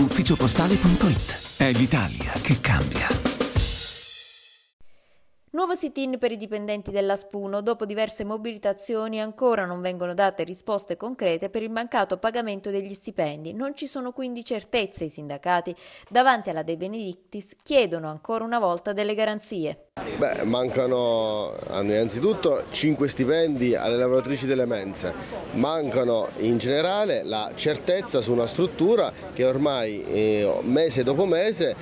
Ufficiopostale.it. È l'Italia che cambia. Nuovo sit-in per i dipendenti della Spuno. Dopo diverse mobilitazioni ancora non vengono date risposte concrete per il mancato pagamento degli stipendi. Non ci sono quindi certezze. I sindacati davanti alla De Benedictis chiedono ancora una volta delle garanzie. Mancano innanzitutto 5 stipendi alle lavoratrici delle mense, mancano in generale la certezza su una struttura che ormai mese dopo mese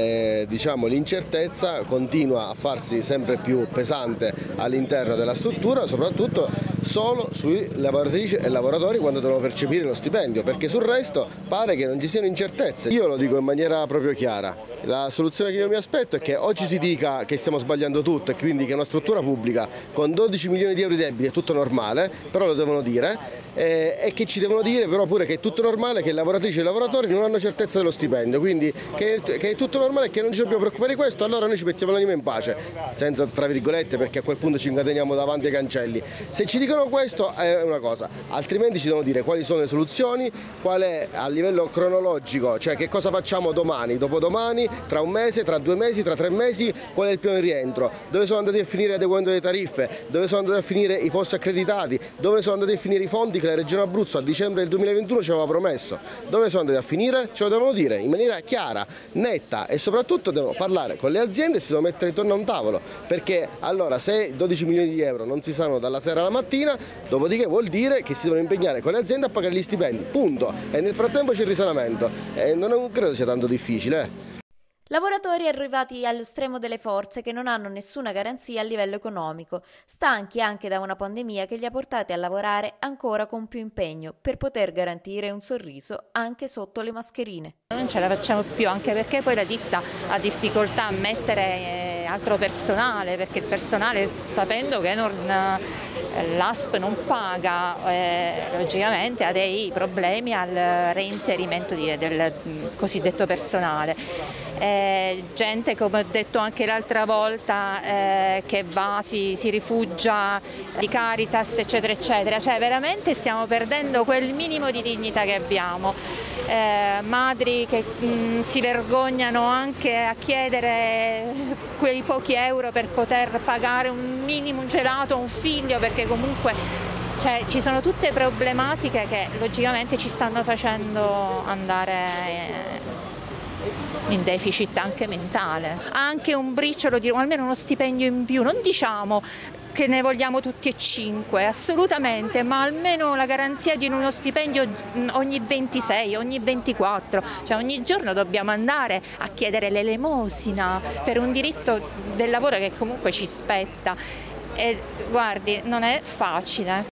l'incertezza continua a farsi sempre più pesante all'interno della struttura, soprattutto solo sui lavoratrici e lavoratori quando devono percepire lo stipendio, perché sul resto pare che non ci siano incertezze. Io lo dico in maniera proprio chiara, la soluzione che io mi aspetto è che oggi si dica che stiamo sbagliando tutto e quindi che una struttura pubblica con 12 milioni di euro di debiti è tutto normale, però lo devono dire, e che ci devono dire però pure che è tutto normale che le lavoratrici e i lavoratori non hanno certezza dello stipendio, quindi che è tutto normale e che non ci dobbiamo preoccupare di questo, allora noi ci mettiamo l'anima in pace, senza tra virgolette, perché a quel punto ci incateniamo davanti ai cancelli. Se ci dicono questo è una cosa, altrimenti ci devono dire quali sono le soluzioni, qual è a livello cronologico, cioè che cosa facciamo domani, dopodomani, tra un mese, tra 2 mesi, tra 3 mesi, qual è il piano di rientro, dove sono andati a finire l'adeguamento delle tariffe, dove sono andati a finire i posti accreditati, dove sono andati a finire i fondi che la Regione Abruzzo a dicembre del 2021 ci aveva promesso, dove sono andati a finire, ce lo devono dire in maniera chiara, netta, e soprattutto devono parlare con le aziende e si devono mettere intorno a un tavolo, perché allora se 12 milioni di euro non si sanno dalla sera alla mattina, dopodiché vuol dire che si devono impegnare con le aziende a pagare gli stipendi, punto, e nel frattempo c'è il risanamento e non credo sia tanto difficile. Lavoratori arrivati allo stremo delle forze che non hanno nessuna garanzia a livello economico, stanchi anche da una pandemia che li ha portati a lavorare ancora con più impegno per poter garantire un sorriso anche sotto le mascherine. Non ce la facciamo più, anche perché poi la ditta ha difficoltà a mettere altro personale, perché il personale, sapendo che l'ASP non paga, logicamente ha dei problemi al reinserimento del cosiddetto personale. Gente, come ho detto anche l'altra volta, che si rifugia di Caritas eccetera eccetera, cioè veramente stiamo perdendo quel minimo di dignità che abbiamo. Madri che si vergognano anche a chiedere quei pochi euro per poter pagare un minimo, un gelato a un figlio, perché comunque ci sono tutte problematiche che logicamente ci stanno facendo andare in deficit anche mentale. Anche un briciolo o almeno uno stipendio in più, non diciamo che ne vogliamo tutti e 5, assolutamente, ma almeno la garanzia di uno stipendio ogni 26, ogni 24, cioè ogni giorno dobbiamo andare a chiedere l'elemosina per un diritto del lavoro che comunque ci spetta, e guardi, non è facile.